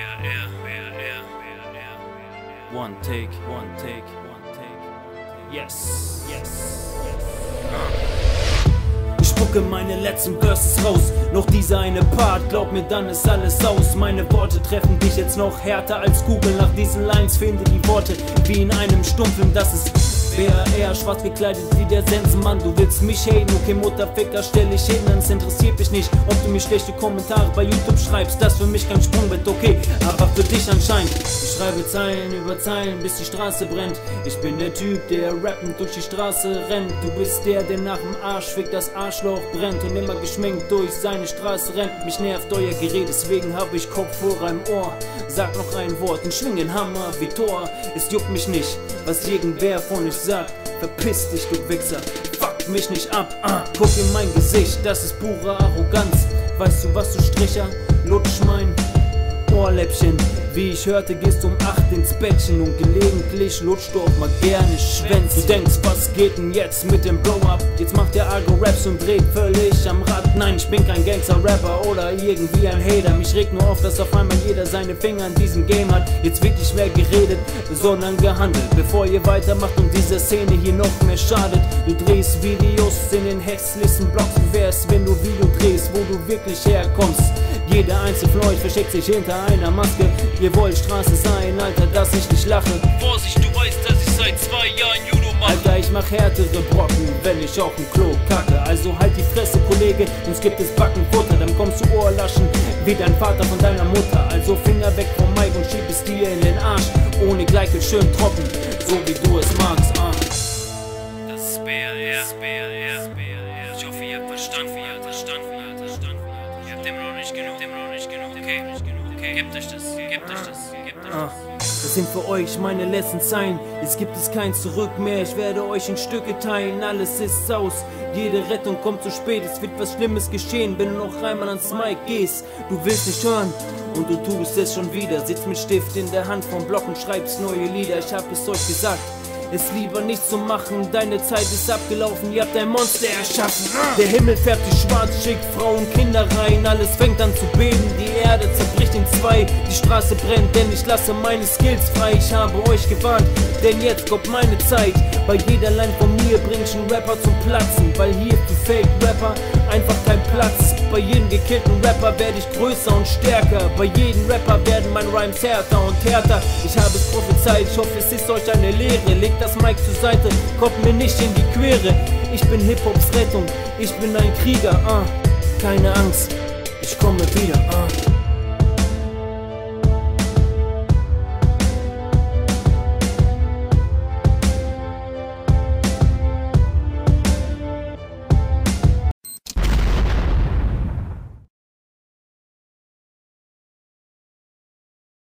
One take, one take, one take. Yes, yes, yes. Ich spucke meine letzten Verses raus. Noch dieser eine Part, glaub mir, dann ist alles aus. Meine Worte treffen dich jetzt noch härter als Google. Nach diesen Lines finde die Worte wie in einem Stummfilm. Das ist BR, schwarz gekleidet wie der Sensenmann. Du willst mich haten, okay Mutterficker, stell dich hin. Es interessiert mich nicht, ob du mir schlechte Kommentare bei YouTube schreibst. Das für mich kein Sprungbrett, okay, aber für dich anscheinend. Ich schreibe Zeilen über Zeilen, bis die Straße brennt. Ich bin der Typ, der rappend durch die Straße rennt. Du bist der nach dem Arsch fickt, das Arschloch brennt und immer geschminkt durch seine Straße rennt. Mich nervt euer Gerät, deswegen hab ich Kopfhörer im Ohr. Sag noch ein Wort und schwing den Hammer wie Thor. Es juckt mich nicht, was irgendwer von euch sagt. Verpiss dich, du Wichser, fuck mich nicht ab. Guck in mein Gesicht, das ist pure Arroganz. Weißt du, was du Stricher? Lutsch mein Ohrläppchen. Wie ich hörte, gehst um 8 ins Bettchen und gelegentlich lutscht du auch mal gerne Schwänz. Du denkst, was geht denn jetzt mit dem Blow-Up? Jetzt macht der Argo Raps und dreht völlig am Rad. Nein, ich bin kein Gangster-Rapper oder irgendwie ein Hater. Mich regt nur auf, dass auf einmal jeder seine Finger in diesem Game hat. Jetzt wird nicht mehr geredet, sondern gehandelt. Bevor ihr weitermacht und dieser Szene hier noch mehr schadet. Du drehst Videos in den hässlichsten Blogs. Wie wär's, wenn du Video drehst, wo du wirklich herkommst? Jeder einzelne von euch versteckt sich hinter einer Maske. Ihr wollt Straße sein, Alter, dass ich nicht lache. Vorsicht, du weißt, dass ich seit 2 Jahren Judo mache. Alter, ich mach härtere Brocken, wenn ich auf dem Klo kacke. Also halt die Fresse, Kollege, sonst gibt es Backenfutter. Dann kommst du Ohrlaschen wie dein Vater von deiner Mutter. Also Finger weg vom Mic und schieb es dir in den Arsch. Ohne Gleichel schön trocken, so wie du es magst. Das ist BR. Ich hoffe, ihr habt verstanden. Ihr habt immer noch nicht genug. Okay, gebt euch das. Das sind für euch meine letzten Zeilen. Jetzt gibt es kein Zurück mehr. Ich werde euch in Stücke teilen. Alles ist aus. Jede Rettung kommt zu spät. Es wird was Schlimmes geschehen, wenn du noch einmal ans Mic gehst. Du willst nicht hören und du tust es schon wieder. Sitzt mit Stift in der Hand vom Block und schreibst neue Lieder. Ich hab es euch gesagt, es lieber nicht zu machen, deine Zeit ist abgelaufen, ihr habt ein Monster erschaffen. Der Himmel färbt sich schwarz, schickt Frauen, Kinder rein, alles fängt an zu beben, die Erde zerbricht in zwei, die Straße brennt, denn ich lasse meine Skills frei. Ich habe euch gewarnt, denn jetzt kommt meine Zeit. Bei jeder Line von mir bring ich einen Rapper zum Platzen, weil hier für Fake-Rapper einfach kein Platz. Bei jedem gekillten Rapper werde ich größer und stärker, bei jedem Rapper werden meine Rhymes härter und härter. Ich habe es prophezeit, ich hoffe es ist euch eine Lehre. Legt das Mic zur Seite, kommt mir nicht in die Quere. Ich bin Hip-Hops Rettung, ich bin ein Krieger, keine Angst, ich komme wieder,